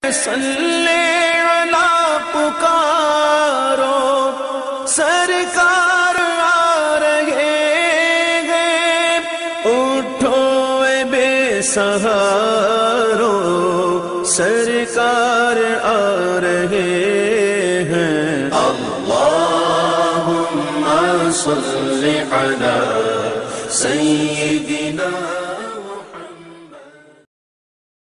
सल्ले अला पुकारो, सरकार आ रहे हैं। उठो ए बेसहारो, सरकार आ रहे हैं। अल्लाहुम्मा सल्ली अला सय्यिदिना